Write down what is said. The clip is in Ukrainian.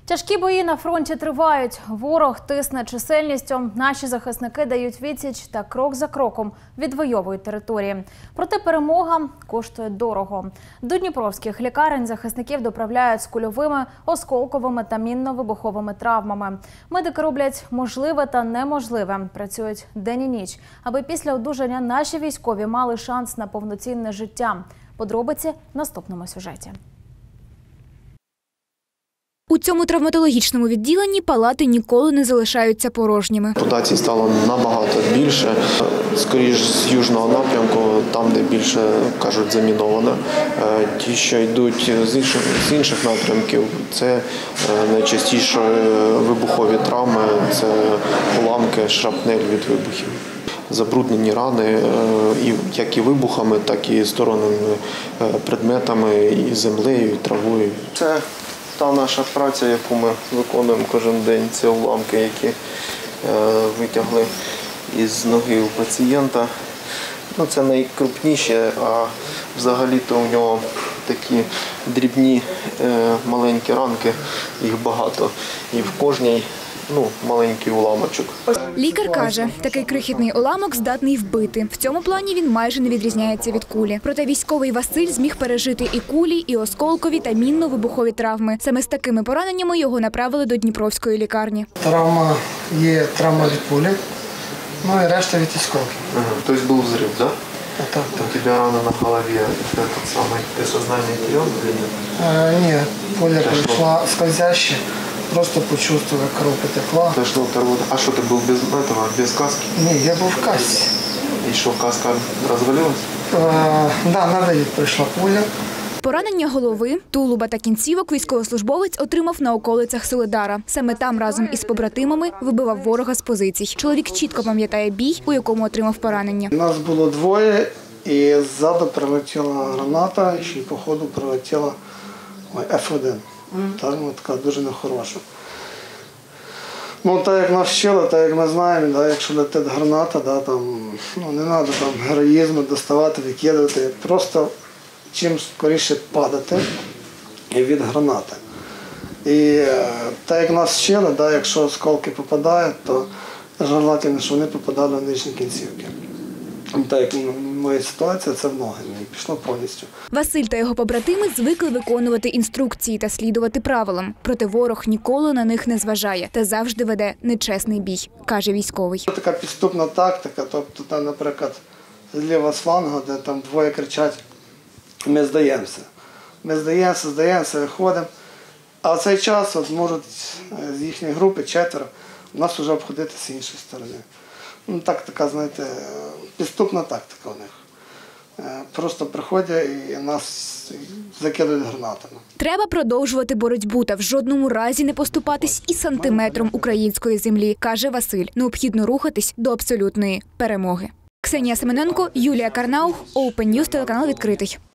Тяжкі бої на фронті тривають. Ворог тисне чисельністю. Наші захисники дають відсіч та крок за кроком відвоюють території. Проте перемога коштує дорого. До дніпровських лікарень захисників доправляють з кульовими, осколковими та мінно-вибуховими травмами. Медики роблять можливе та неможливе. Працюють день і ніч, аби після одужання наші військові мали шанс на повноцінне життя. Подробиці в наступному сюжеті. У цьому травматологічному відділенні палати ніколи не залишаються порожніми. Ампутацій стало набагато більше. Скоріш з южного напрямку, там, де більше, кажуть, заміновано. Ті, що йдуть з інших напрямків, це найчастіше вибухові травми, це уламки, шрапнель від вибухів. Забруднені рани як і вибухами, так і сторонніми предметами, і землею, і травою. Це та наша праця, яку ми виконуємо кожен день, це уламки, які витягли із ноги у пацієнта. Це найкрупніше, а взагалі-то у нього такі дрібні маленькі ранки, їх багато, і в кожній маленький уламочок. Лікар каже, такий крихітний уламок здатний вбити. В цьому плані він майже не відрізняється від кулі. Проте військовий Василь зміг пережити і кулі, і осколкові та мінно-вибухові травми. Саме з такими пораненнями його направили до Дніпровської лікарні. Травма є травма від кулі, і решта від осколків. Тобто був взрив, так? Так. У тебе рана на голові, ти сознання теряв или нет? Ні, пуля прийшла скользяще. Просто почувствовал, как кровь потекла. А что, ты был без каски? Не, я был в кассе. И что, каска развалилась? Да, навіть прийшла пуля. Поранення голови, тулуба та кінцівок військовослужбовець отримав на околицях Солидара. Саме там разом із побратимами вибивав ворога з позицій. Чоловік чітко пам'ятає бій, у якому отримав поранення. Нас було двоє, і ззаду прилетіла граната, і ще й по ходу прилетіла F1. Така дуже нехороша. Так як нас вчили, так як ми знаємо, якщо летить граната, не треба героїзму доставати, викидувати, просто чим скоріше падати від гранати. І так як нас вчили, якщо осколки попадають, то желательно, щоб вони попадали в нижні кінцівки. Так як моя ситуація, це в ноги, пішло повністю. Василь та його побратими звикли виконувати інструкції та слідувати правилам. Проте ворог ніколи на них не зважає та завжди веде нечесний бій, каже військовий. Це така підступна тактика, тобто, наприклад, зліва з флангу, де там двоє кричать, ми здаємося. Ми здаємося, виходимо. А в цей час можуть з їхньої групи 4 нас вже обходити з іншої сторони. Така, знаєте, підступна тактика у них. Просто приходять і нас закидують гранатами. Треба продовжувати боротьбу та в жодному разі не поступатись і сантиметром української землі, каже Василь. Необхідно рухатись до абсолютної перемоги. Ксенія Семененко, Юлія Карнаух, Open News, телеканал «Відкритий».